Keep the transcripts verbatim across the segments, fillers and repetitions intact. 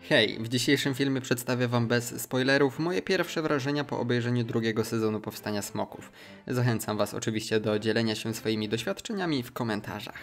Hej, w dzisiejszym filmie przedstawię wam bez spoilerów moje pierwsze wrażenia po obejrzeniu drugiego sezonu Powstania Smoków. Zachęcam was oczywiście do dzielenia się swoimi doświadczeniami w komentarzach.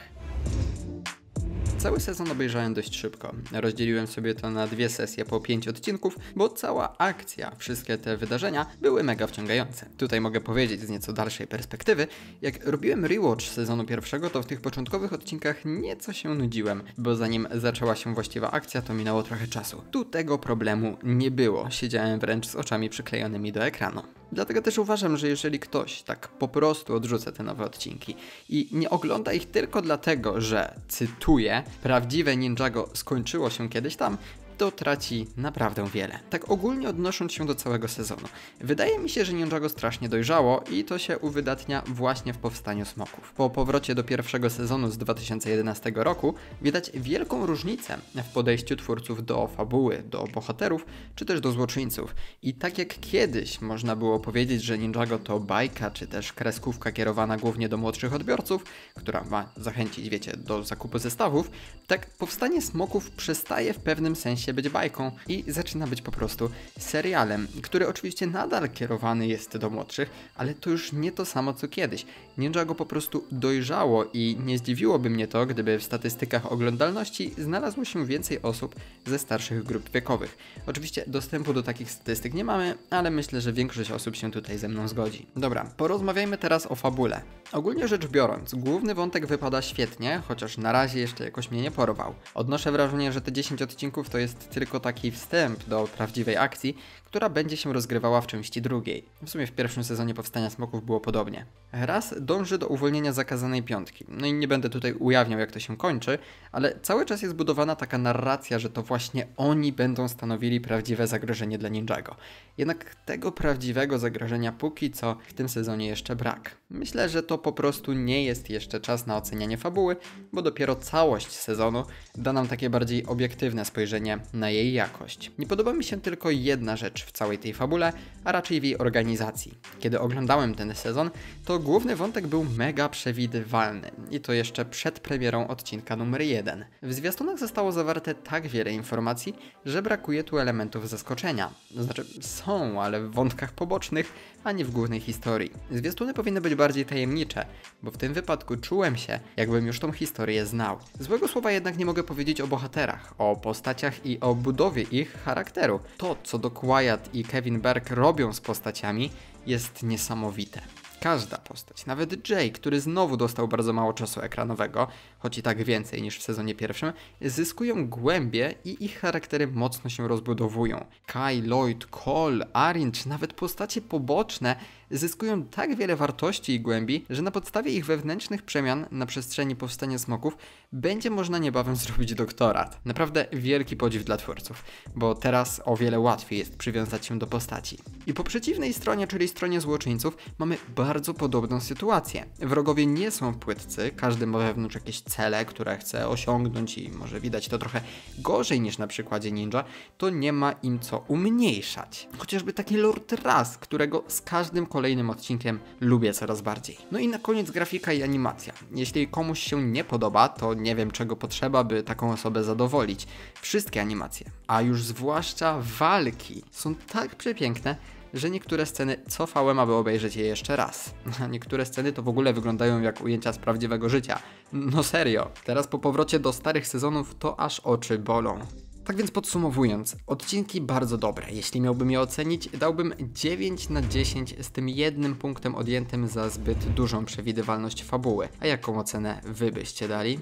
Cały sezon obejrzałem dość szybko. Rozdzieliłem sobie to na dwie sesje po pięć odcinków, bo cała akcja, wszystkie te wydarzenia były mega wciągające. Tutaj mogę powiedzieć z nieco dalszej perspektywy, jak robiłem rewatch sezonu pierwszego, to w tych początkowych odcinkach nieco się nudziłem, bo zanim zaczęła się właściwa akcja, to minęło trochę czasu. Tu tego problemu nie było, siedziałem wręcz z oczami przyklejonymi do ekranu. Dlatego też uważam, że jeżeli ktoś tak po prostu odrzuca te nowe odcinki i nie ogląda ich tylko dlatego, że, cytuję, prawdziwe Ninjago skończyło się kiedyś tam, to traci naprawdę wiele. Tak ogólnie odnosząc się do całego sezonu. Wydaje mi się, że Ninjago strasznie dojrzało i to się uwydatnia właśnie w Powstaniu Smoków. Po powrocie do pierwszego sezonu z dwa tysiące jedenastego roku widać wielką różnicę w podejściu twórców do fabuły, do bohaterów, czy też do złoczyńców. I tak jak kiedyś można było powiedzieć, że Ninjago to bajka, czy też kreskówka kierowana głównie do młodszych odbiorców, która ma zachęcić, wiecie, do zakupu zestawów, tak Powstanie Smoków przestaje w pewnym sensie być bajką i zaczyna być po prostu serialem, który oczywiście nadal kierowany jest do młodszych, ale to już nie to samo co kiedyś. Ninjago po prostu dojrzało i nie zdziwiłoby mnie to, gdyby w statystykach oglądalności znalazło się więcej osób ze starszych grup wiekowych. Oczywiście dostępu do takich statystyk nie mamy, ale myślę, że większość osób się tutaj ze mną zgodzi. Dobra, porozmawiajmy teraz o fabule. Ogólnie rzecz biorąc, główny wątek wypada świetnie, chociaż na razie jeszcze jakoś mnie nie porwał. Odnoszę wrażenie, że te dziesięć odcinków to jest tylko taki wstęp do prawdziwej akcji, która będzie się rozgrywała w części drugiej. W sumie w pierwszym sezonie Powstania Smoków było podobnie. Raz dąży do uwolnienia zakazanej piątki. No i nie będę tutaj ujawniał, jak to się kończy, ale cały czas jest budowana taka narracja, że to właśnie oni będą stanowili prawdziwe zagrożenie dla Ninjago. Jednak tego prawdziwego zagrożenia póki co w tym sezonie jeszcze brak. Myślę, że to po prostu nie jest jeszcze czas na ocenianie fabuły, bo dopiero całość sezonu da nam takie bardziej obiektywne spojrzenie na jej jakość. Nie podoba mi się tylko jedna rzecz w całej tej fabule, a raczej w jej organizacji. Kiedy oglądałem ten sezon, to główny wątek był mega przewidywalny i to jeszcze przed premierą odcinka numer jeden. W zwiastunach zostało zawarte tak wiele informacji, że brakuje tu elementów zaskoczenia. Znaczy są, ale w wątkach pobocznych, a nie w głównej historii. Zwiastuny powinny być bardziej tajemnicze, bo w tym wypadku czułem się, jakbym już tą historię znał. Złego słowa jednak nie mogę powiedzieć o bohaterach, o postaciach i o budowie ich charakteru. To, co Doc Wyatt i Kevin Berg robią z postaciami, jest niesamowite. Każda postać, nawet Jay, który znowu dostał bardzo mało czasu ekranowego, choć i tak więcej niż w sezonie pierwszym, zyskują głębię i ich charaktery mocno się rozbudowują. Kai, Lloyd, Cole, Arin, czy nawet postacie poboczne zyskują tak wiele wartości i głębi, że na podstawie ich wewnętrznych przemian na przestrzeni Powstania Smoków będzie można niebawem zrobić doktorat. Naprawdę wielki podziw dla twórców, bo teraz o wiele łatwiej jest przywiązać się do postaci. I po przeciwnej stronie, czyli stronie złoczyńców, mamy bardzo podobną sytuację. Wrogowie nie są płytcy, każdy ma wewnątrz jakieś cele, które chce osiągnąć i może widać to trochę gorzej niż na przykładzie ninja, to nie ma im co umniejszać. Chociażby taki Lord Raz, którego z każdym kolejnym odcinkiem lubię coraz bardziej. No i na koniec grafika i animacja. Jeśli komuś się nie podoba, to nie wiem czego potrzeba, by taką osobę zadowolić. Wszystkie animacje, a już zwłaszcza walki, są tak przepiękne, że niektóre sceny cofałem, aby obejrzeć je jeszcze raz. A niektóre sceny to w ogóle wyglądają jak ujęcia z prawdziwego życia. No serio, teraz po powrocie do starych sezonów to aż oczy bolą. Tak więc podsumowując, odcinki bardzo dobre. Jeśli miałbym je ocenić, dałbym dziewięć na dziesięć z tym jednym punktem odjętym za zbyt dużą przewidywalność fabuły. A jaką ocenę wy byście dali?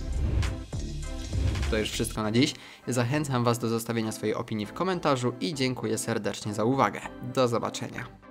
To już wszystko na dziś. Zachęcam was do zostawienia swojej opinii w komentarzu i dziękuję serdecznie za uwagę. Do zobaczenia.